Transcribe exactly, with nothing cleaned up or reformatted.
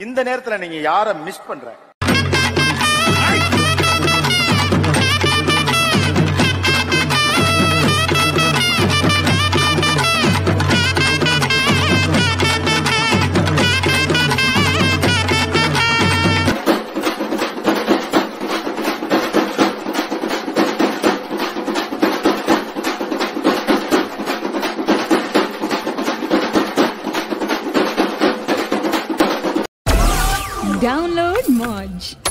இந்த நேரத்துல நீங்க யார மிஸ் பண்ற? Download Moj.